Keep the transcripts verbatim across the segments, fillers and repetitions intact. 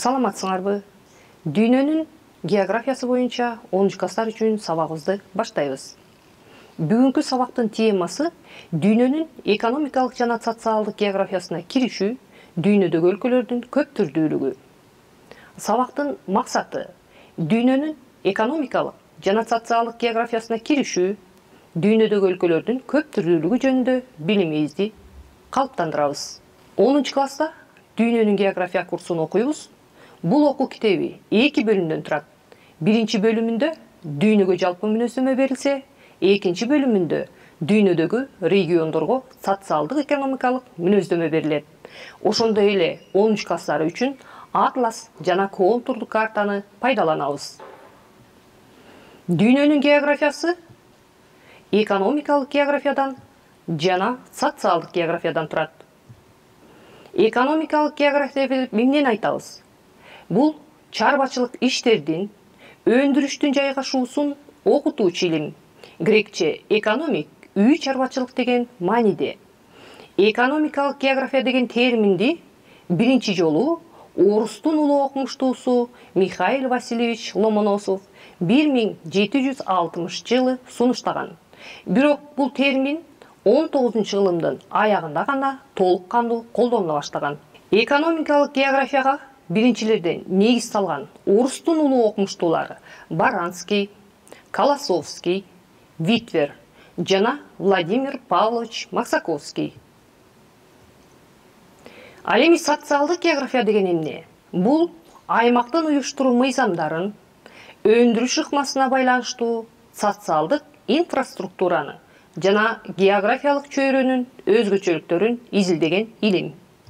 Саламатсыңарбы? Дүйнөнүн географиясы боюнча онунчу класстар үчүн сабагыбызды баштайбыз. Бүгүнкү сабактын темасы дүйнөнүн экономикалык жана социалдык географиясына киришүү, дүйнөдөгү өлкөлөрдүн көп түрдүүлүгү. Сабактын максаты дүйнөнүн экономикалык жана социалдык географиясына киришүү, дүйнөдөгү өлкөлөрдүн көп түрдүүлүгү жөнүндө билимибизди калыптандырабыз. онунчу класста дүйнөнүн география курсун окуйбуз. Бул окуу китеби эки бөлүмдөн турат. Биринчи бөлүмүндө дүйнөгө жалпы мүнөздөмө берилсе, экинчи бөлүмүндө дүйнөдөгү региондорго социалдык экономикалык мүнөздөмө берилет. Ошондой эле онунчу класстары үчүн атлас жана контурдук картаны пайдаланабыз. Дүйнөнүн географиясы экономикалык географиядан жана социалдык географиядан турат. Экономикалык география эмнени айтабыз? Бул чарбачылык иштердин, өндүрүштүн жайгашуусун окутуучу илим. Грекче экономик, үй чарбачылык деген мааниде. Экономикалык география деген терминди биринчи жолу орустун улуу окумуштуусу Михаил Васильевич Ломоносов бир миң жети жүз алтымышынчы жылы сунуштаган. Бирок бул термин он тогузунчу кылымдын аягында гана толук кандуу колдонула баштаган. Экономикалык географияга биринчилерден негиз салган орустун улуу окумуштуулары Баранский, Колосовский, Витвер жана Владимир Павлович Максаковский. Ал эми социалдык география деген эмне? Бул аймактын уюштуруу мыйзамдарын, өндүрүш ыкмасына байланыштуу социалдык инфраструктураны жана географиялык чөйрөнүн өзгөчөлүктөрүн изилдеген илим.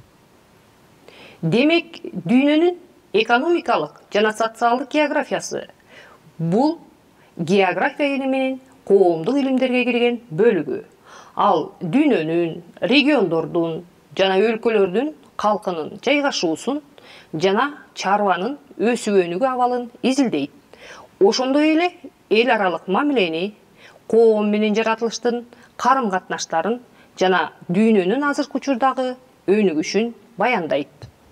Демек, дүйнөнүн экономикалык жана социалдык географиясы бул география илими менен коомдук илимдерге кирген бөлүгү. Ал дүйнөнүн, региондордун жана өлкөлөрдүн калкынын жайгашуусун жана чарбанын өсүп өнүгүү абалын изилдейт. Ошондой эле эл аралык мамилени, коом менен жаратылыштын карым-катнаштарын жана дүйнөнүн азыркы учурдагы өнүгүшүн баяндайт.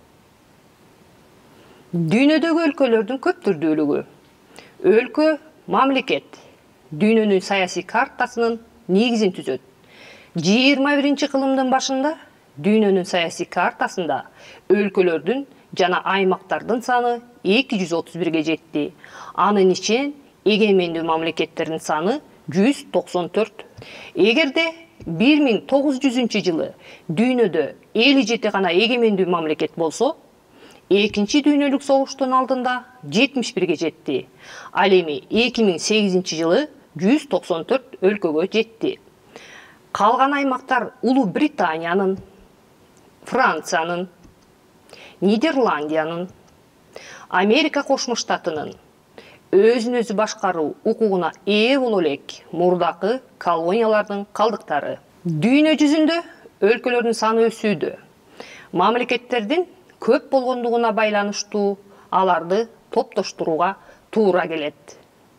Дүйнөдөгү өлкөлөрдүн көп түрдүүлүгү. Өлкө мамлекет дүйнөнүн саясий картасынын негизин түзөт. жыйырма биринчи кылымдын башында дүйнөнүн саясий картасында өлкөлөрдүн жана аймактардын саны эки жүз отуз бирге жетти. Анын ичинен эгемендүү мамлекеттердин саны жүз токсон төрт. Эгерде бир миң тогуз жүзүнчү жылы дүйнөдө элүү жети гана эгемендүү мамлекет болсо, экинчи дүйнөлүк согуштун алдында жетимиш бирге жетти. Ал эми эки миң сегизинчи жылы жүз токсон төрт өлкөгө жетти. Калган аймактар Улуу Британиянын, Франциянын, Нидерландиянын, Америка Кошмо Штатынын өзүн өзү башкаруу укугуна ээ боло элек мурдакы колониялардын калдыктары. Дүйнө жүзүндө өлкөлөрдүн саны өсүүдө. Мамлекеттердин көп болгондугуна байланыштуу аларды топтоштурууга туура келет.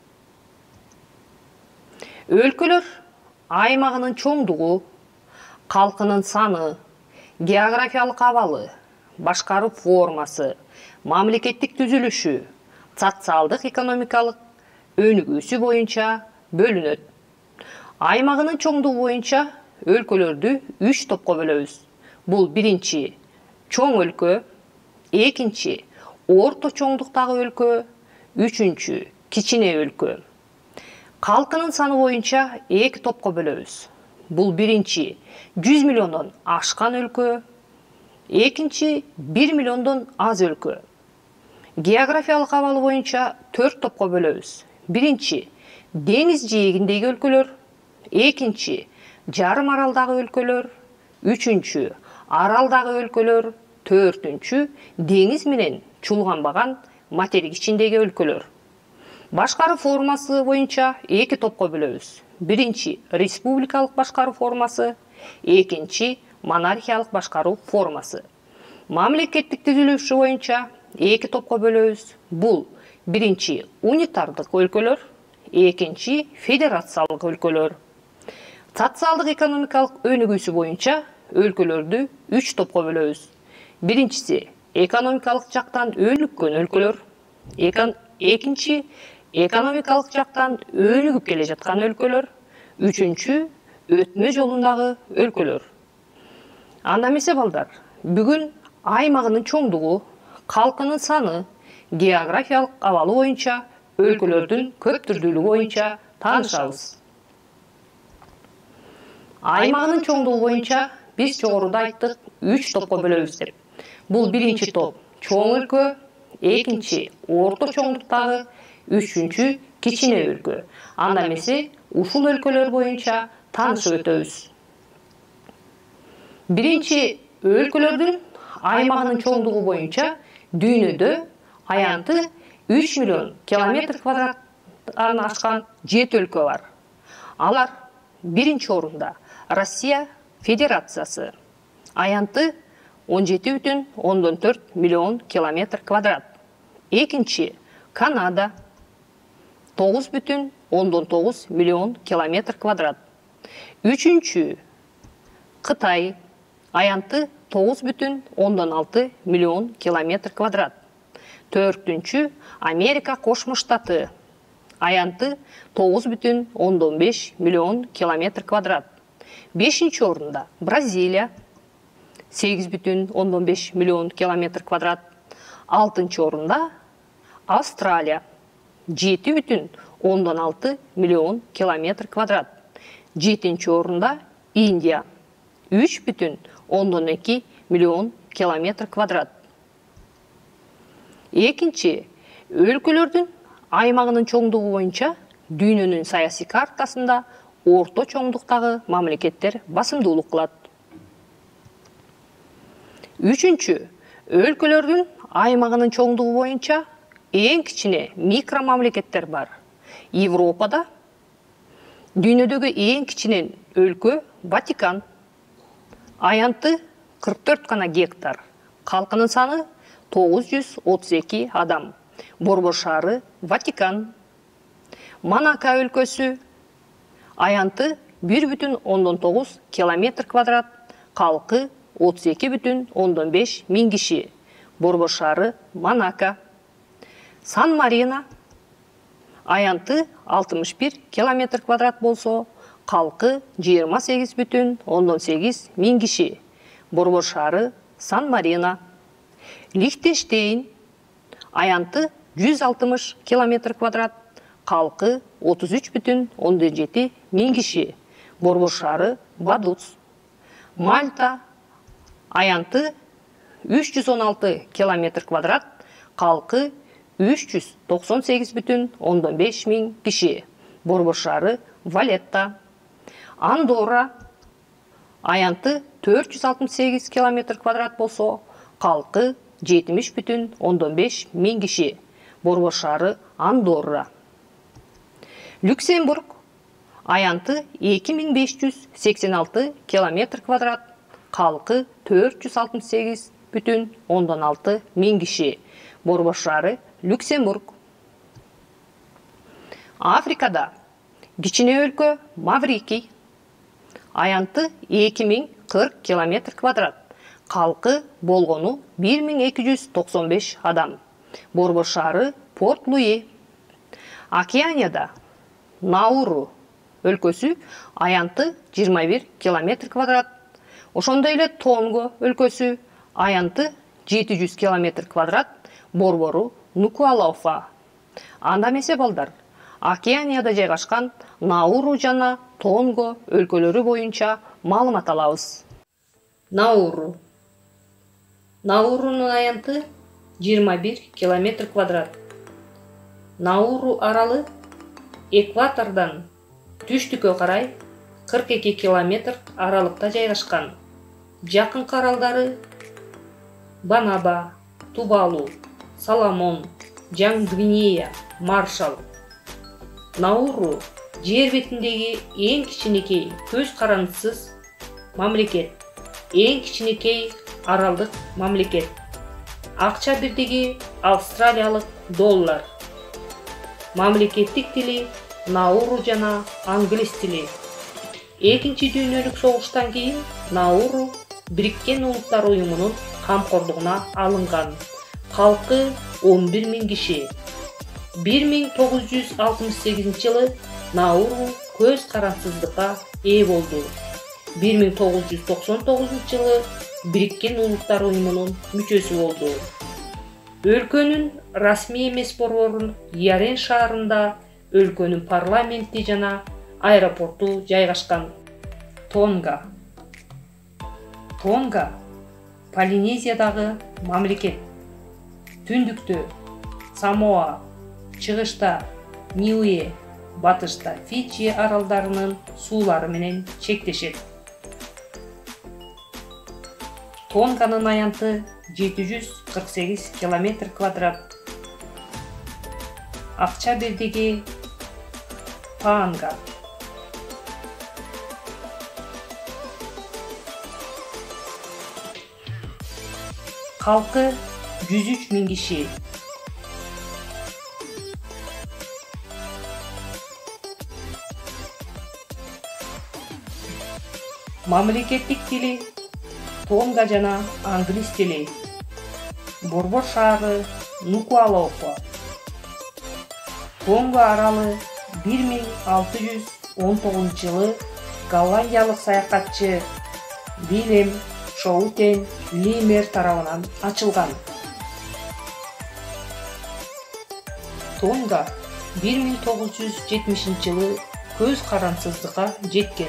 Өлкөлөр аймагынын чоңдугу, калкынын саны, географиялык абалы, башкаруу формасы, мамлекеттик түзүлүшү, социалдык экономикалык өнүгүүсү боюнча бөлүнөт. Аймагынын чоңдугу боюнча өлкөлөрдү үч топко бөлөбүз. Бул биринчи чоң өлкө, экинчи орто чоңдуктагы өлкө, үчүнчү кичине өлкө. Калкынын саны боюнча эки топко бөлөбүз. Бул биринчи жүз миллиондон ашкан өлкө, экинчи бир миллиондон аз өлкө. Географиялык абалы боюнча төрт топко бөлөбүз. Биринчи деңиз жээгиндеги өлкөлөр, экинчи жарым аралдагы өлкөлөр, үчүнчү аралдагы өлкөлөр, төртүнчү деңиз менен чуулганбаган материк ичиндеги өлкөлөр. Башкаруу формасы боюнча эки топко бөлөбүз. Биринчи республикалык башкаруу формасы, экинчи монархиялык башкаруу формасы. Мамлекеттик түзүлүшү боюнча эки топко бөлөбүз. Бул биринчи унитардык өлкөлөр, экинчи федерациялык өлкөлөр. Социалдык экономикалык өнүгүүсү боюнча өлкөлөрдү үч топко бөлөбүз. Биринчиси экономикалык жактан өнүккөн өлкөлөр, экинчи экономикалык жактан өнүгүп келе жаткан өлкөлөр, үчүнчү өтмө жолундагы өлкөлөр. Анда эмесе балдар, бүгүн аймагынын чоңдугу, калкынын саны, географиялык абалы боюнча өлкөлөрдүн көптүрдүүлүгү боюнча таанышабыз. Аймагынын чоңдугу боюнча биз жогоруда айттык, үч топко бөлөбүз деп. Бул биринчи топ чоң өлкө, экинчи орто чоңдуктагы, үчүнчү кичине өлкө. Анда эмесе ушул өлкөлөр боюнча таанышып өтөбүз. Биринчи өлкөлөрдүн аймагынын чоңдугу боюнча дүйнөдө аянты үч миллион километр квадраттан ашкан жети өлкө бар. Алар биринчи орунда Россия Федерациясы, аянты он жети бүтүн ондон төрт миллион километр квадрат. Экинчи Канада, тогуз бүтүн ондон тогуз миллион километр квадрат. Үчүнчү Кытай, аянты тогуз бүтүн ондон алты миллион километр квадрат. Төртүнчү Америка Кошмо Штаты, аянты тогуз бүтүн ондон беш миллион километр квадрат. Бешинчи орунда Бразилия, сегиз бүтүн ондон беш миллион километр квадрат. Алтынчы орунда Австралия, жети бүтүн ондон алты миллион километр квадрат. Жетинчи орунда Индия, үч бүтүн ондон эки миллион километр квадрат. Экинчи өлкөлөрдүн аймагынын чоңдугу боюнча дүйнөнүн саясий картасында орто чоңдуктагы мамлекеттер басымдуулук кылат. Үчүнчү өлкөлөрдүн аймагынын чоңдугу боюнча эң кичине микро мамлекеттер бар. Европада дүйнөдөгү эң кичине өлкө Ватикан, аянты кырк төрт гана гектар, калкынын саны тогуз жүз отуз эки адам. Борбор шаары Ватикан. Монако өлкөсү, аянты бир бүтүн ондон тогуз километр квадрат, калкы отуз эки бүтүн ондон беш миң киши. Борбор шаары Монако. Сан-Марино, аянты алтымыш бир километр квадрат болсо, калкы жыйырма сегиз бүтүн ондон сегиз миң киши. Борбор шаары Сан-Марино. Лихтенштейн, аянты жүз алтымыш километр квадрат, калкы отуз үч бүтүн ондон жети миң киши. Борбор шаары Вадуц. Мальта, аянты үч жүз он алты километр квадрат, калкы үч жүз токсон сегиз бүтүн ондон беш миң киши. Борбор шаары Валетта. Андорра, аянты төрт жүз алтымыш сегиз километр квадрат болсо, калкы жетимиш бүтүн ондон беш миң киши. Борбор шаары Андорра. Люксембург, аянты эки миң беш жүз сексен алты километр квадрат, калкы төрт жүз алтымыш сегиз бүтүн ондон алты миң киши. Борбор шаары Люксембург. Африкада кичине өлкө Маврикий, аянты эки миң кырк километр квадрат, калкы болгону бир миң эки жүз токсон беш адам. Борбор шаары Порт-Луи. Океанияда Науру өлкөсү, аянты жыйырма бир километр квадрат. Ошондой эле Тонго өлкөсү, аянты жети жүз километр квадрат, борбору Нукуалафа. Анда эмесе балдар, Океанияда жайгашкан Науру жана Тонго өлкөлөрү боюнча маалымат алабыз. Науру. Наурунун аянты жыйырма бир километр квадрат. Науру аралы экватордон түштүккө карай кырк эки километр аралыкта жайгашкан. Жакынкы аралдары Банаба, Тувалу, Соломон, Жаң Гвинея, Маршал. Науру жер бетиндеги эң кичинекей көз карандысыз мамлекет, эң кичинекей аралдык мамлекет. Акча бирдиги австралиялык доллар. Мамлекеттик тили Науру жана англис тили. Экинчи дүйнөлүк согуштан кийин Науру Бириккен Улуттар Уюмунун камкордугуна алынган. Калкы он бир миң киши. бир миң тогуз жүз алтымыш сегизинчи жылы Науру көз карансыздыкка ээ болду. бир миң тогуз жүз токсон тогузунчу жылы Бириккен Улуттар Уюмунун мүчөсү болду. Өлкөнүн расмий эмес борборун Ярен шаарында өлкөнүн парламенти жана аэропорту жайгашкан. Тонга. Тонга Полинезиядагы мамлекет. Түндүктө Самоа, чыгышта Ниуэ, батышта Фиджи аралдарынын суулары менен чектешет. Тонганын аянты жети жүз кырк сегиз километр квадрат. Акча бирдиги Паанга. Калкы жүз үч миң киши. Мамлекеттик тили Тонга жана англис тили. Борбор шаары Нукуалофа. Тонга аралы бир миң алты жүз он тогузунчу жылы голландиялык саякатчы Вилем Шоутен Лимер тарабынан ачылган. Тонга бир миң тогуз жүз жетимишинчи жылы көз карансыздыкка жеткен.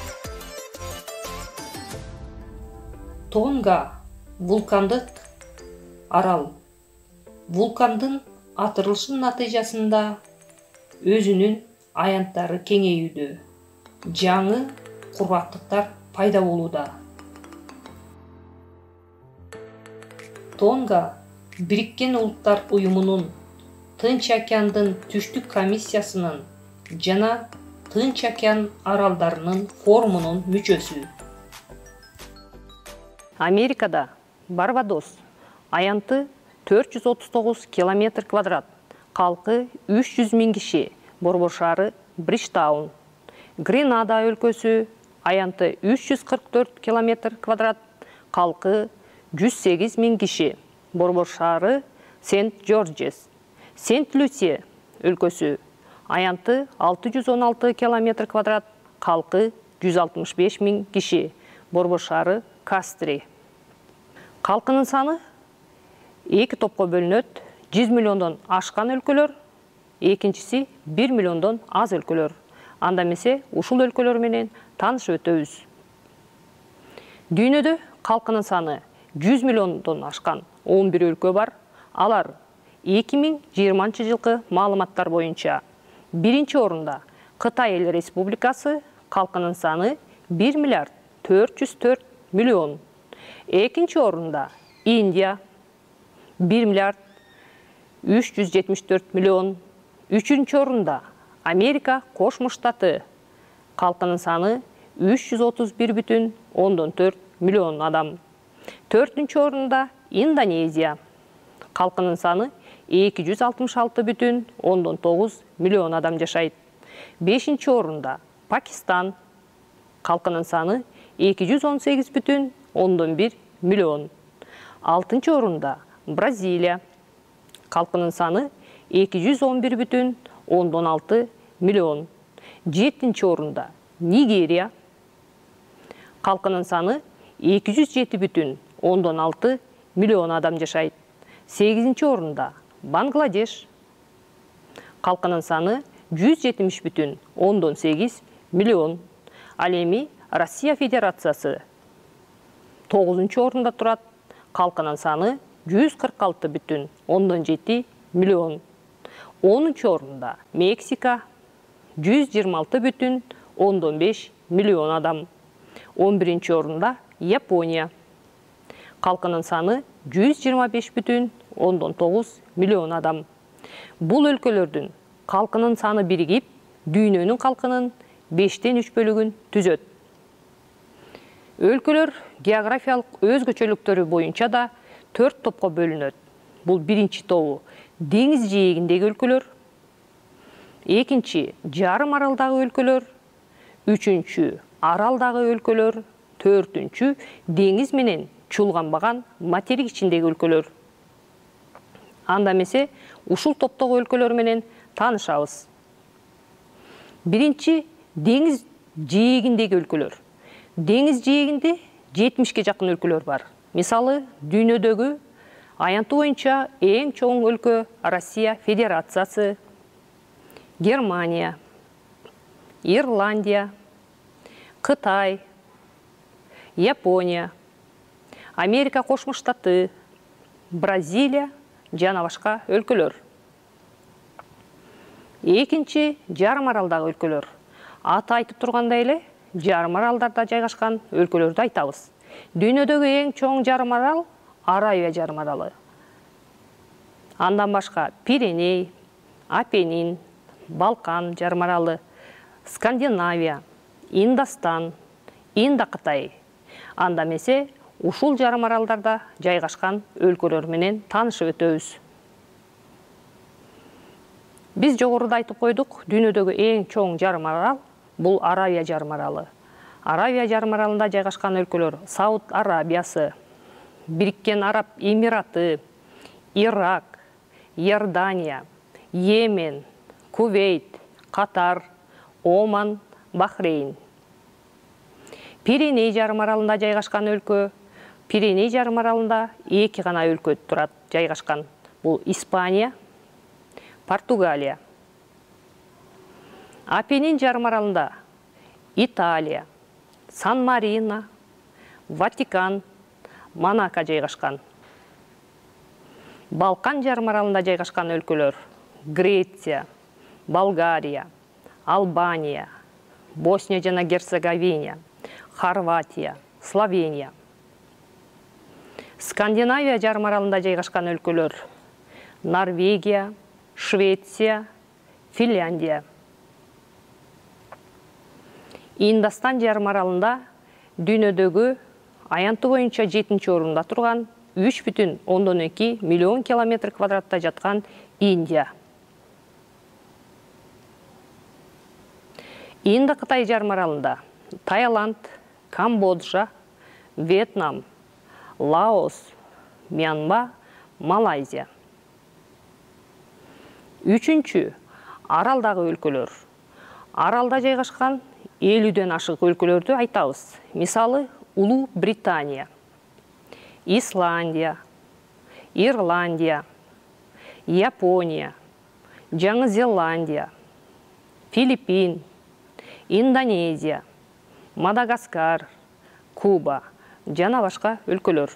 Тонга вулкандык арал. Вулкандын атырылышынын натыйжасында өзүнүн аянттары кеңейүүдө, жаңы кургактыктар пайда болууда. Тонга Бириккен Улуттар Уюмунун Тынч океандын түштүк комиссиясынын жана Тынч океан аралдарынын форумунун мүчөсү. Америкада Барбадос. Аянты төрт жүз отуз тогуз километр квадрат. Калкы үч жүз миң киши. Борбор шаары Бриджтаун. Гренада өлкөсү. Аянты үч жүз кырк төрт километр квадрат. Калкы жүз сегиз миң киши. Борбор шаары Сент-Джорджес. Сент-Люсия өлкөсү. Аянты алты жүз он алты километр квадрат. Калкы жүз алтымыш беш миң киши. Борбор шаары Кастри. Калкынын саны эки топко бөлүнөт. жүз миллиондон ашкан өлкөлөр, экинчиси бир миллиондон аз өлкөлөр. Анда эмесе ушул өлкөлөр менен таанышып өтөбүз. Дүйнөдө калкынын саны жүз миллиондон ашкан он бир өлкө бар. Алар эки миң жыйырманчы жылкы маалыматтар боюнча биринчи орунда Кытай Эл Республикасы, калкынын саны бир миллиард төрт жүз төрт миллион. Экинчи орунда Индия бир миллиард үч жүз жетимиш төрт миллион. Үчүнчү орунда Америка Кошмо Штаты. Калкынын саны үч жүз отуз бир бүтүн ондон төрт миллион адам. Төртүнчү орунда Индонезия. Калкынын саны эки жүз алтымыш алты бүтүн ондон тогуз миллион адам жашайт. Бешинчи орунда Пакистан. Калкынын саны эки жүз он сегиз бүтүн ондон бир миллион. Алтынчы орунда Бразилия. Калкынын саны эки жүз он бир бүтүн ондон алты миллион. Жетинчи орунда Нигерия. Калкынын саны эки жүз жети бүтүн ондон алты миллион адам жашайт. Сегизинчи орунда Бангладеш. Калкынын саны жүз жетимиш бүтүн ондон сегиз миллион. Ал эми Россия Федерациясы тогузунчу орунда турат. Калкынын саны жүз кырк алты бүтүн ондон жети миллион. онунчу орунда Мексика жүз жыйырма алты бүтүн ондон беш миллион адам. он биринчи орунда Япония. Калкынын саны жүз жыйырма беш бүтүн ондон тогуз миллион адам. Бул өлкөлөрдүн калкынын саны биригип, дүйнөнүн калкынын бештен үч бөлүгүн түзөт. Өлкөлөр географиялык өзгөчөлүктөрү боюнча да төрт топко бөлүнөт. Бул биринчи тобу деңиз жээгиндеги өлкөлөр, экинчи жарым аралдагы өлкөлөр, үчүнчү аралдагы өлкөлөр, Төртүнчү, деңиз менен чуулганбаган материк ичиндеги өлкөлөр. Анда эмесе ушул топтогу өлкөлөр менен таанышабыз. Биринчи, деңиз жээгиндеги өлкөлөр. Деңиз жээгинде жетимишке жакын өлкөлөр бар. Мисалы, дүйнөдөгү аянты боюнча эң чоң өлкө Россия Федерациясы, Германия, Ирландия, Кытай, Япония, Америка Кошмо Штаты, Бразилия жана башка өлкөлөр. Экинчи, жарым аралдагы өлкөлөр. Аты айтып тургандай эле, жарым аралдарда жайгашкан өлкөлөрдү айтабыз. Дүйнөдөгү эң чоң жарым арал Аравия жарым аралы. Андан башка Пиреней, Апеннин, Балкан жарым аралы, Скандинавия, Индостан, Индокытай. Анда эмесе ушул жарым аралдарда жайгашкан өлкөлөр менен таанышып өтөбүз. Биз жогоруда айтып койдук, дүйнөдөгү эң чоң жарым арал бул Аравия жарым аралы. Аравия жарым аралында жайгашкан өлкөлөр Сауд Арабиясы, Бириккен Араб Эмираты, Ирак, Иордания, Йемен, Кувейт, Катар, Оман, Бахрейн. Пиреней жарым аралында жайгашкан өлкө, Пиреней жарым аралында эки гана өлкө турат жайгашкан. Бул Испания, Португалия. Апеннин жарым аралында Италия, Сан-Марино, Ватикан, Монако жайгашкан. Балкан жарым аралында жайгашкан өлкөлөр Греция, Болгария, Албания, Босния жана Герцеговина, Хорватия, Словения. Скандинавия жарым аралында жайгашкан өлкөлөр Норвегия, Швеция, Финляндия. Индостан жарым аралында дүйнөдөгү аянты боюнча жетинчи орунда турган үч бүтүн ондон эки миллион километр квадратта жаткан Индия. Индокытай жарым аралында Таиланд, Камбоджа, Вьетнам, Лаос, Мьянма, Малайзия. Үчүнчү, аралдагы өлкөлөр. Аралда жайгашкан элүүдөн ашык өлкөлөрдү айтабыз. Мисалы, Улуу Британия, Исландия, Ирландия, Япония, Жаңы Зеландия, Филиппин, Индонезия, Мадагаскар, Куба жана башка өлкөлөр.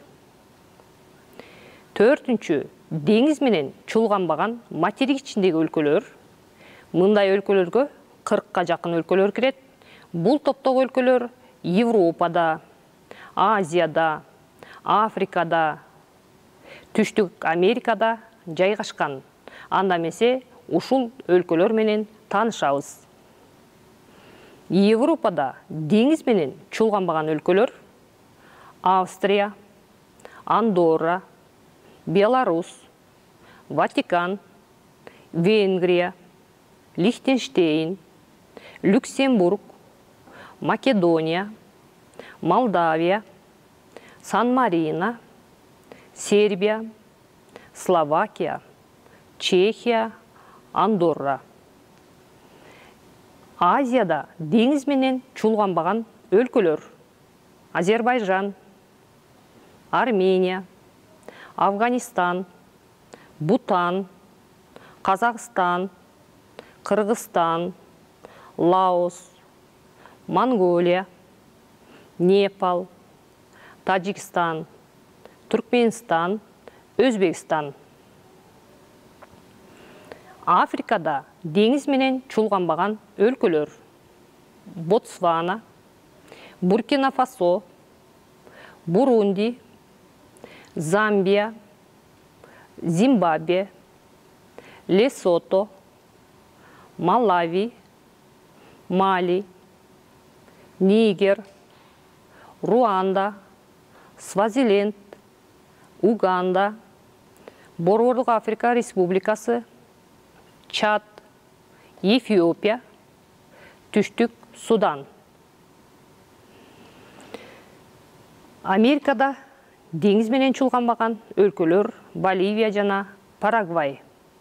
Төртүнчү, деңиз менен чуулганбаган материк ичиндеги өлкөлөр. Мындай өлкөлөргө кыркка жакын өлкөлөр кирет. Бул топтогу өлкөлөр Европада, Азияда, Африкада, Түштүк Америкада жайгашкан. Анда эмесе ушул өлкөлөр менен таанышабыз. Европада деңиз менен чуулганбаган өлкөлөр Австрия, Андорра, Беларусь, Ватикан, Венгрия, Лихтенштейн, Люксембург, Македония, Молдавия, Сан-Марино, Сербия, Словакия, Чехия, Андорра. Азияда деңиз менен чуулганбаган өлкөлөр Азербайжан, Армения, Афганистан, Бутан, Казакстан, Кыргызстан, Лаос, Монголия, Непал, Таджикстан, Түркменстан, Өзбекстан. Африкада деңиз менен чуулганбаган өлкөлөр Ботсвана, Буркина-Фасо, Бурунди, Замбия, Зимбабве, Лесото, Малави, Мали, Нигер, Руанда, Свазиленд, Уганда, Борбордук Африка Республикасы, Чад, Эфиопия, Түштүк Судан. Америкада деңиз менен чулганбаган өлкөлөр Боливия жана Парагвай.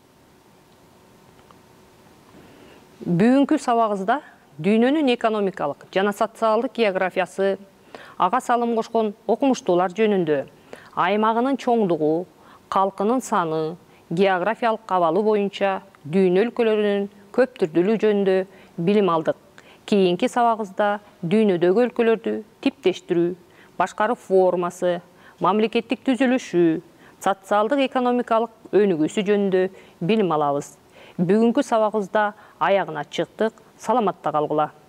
Бүгүнкү сабагыбызда дүйнөнүн экономикалык жана социалдык географиясы, ага салым кошкон окумуштуулар жөнүндө, аймагынын чоңдугу, калкынын саны, географиялык абалы боюнча дүйнө өлкөлөрүнүн көп түрдүүлүгү жөнүндө билим алдык. Кийинки сабагыбызда дүйнөдөгү өлкөлөрдү типтештирүү, башкаруу формасы, мамлекеттик түзүлүшү, социалдык экономикалык өнүгүүсү жөнүндө билим алабыз. Бүгүнкү сабагыбызда аягына чыктык. Саламатта калгыла.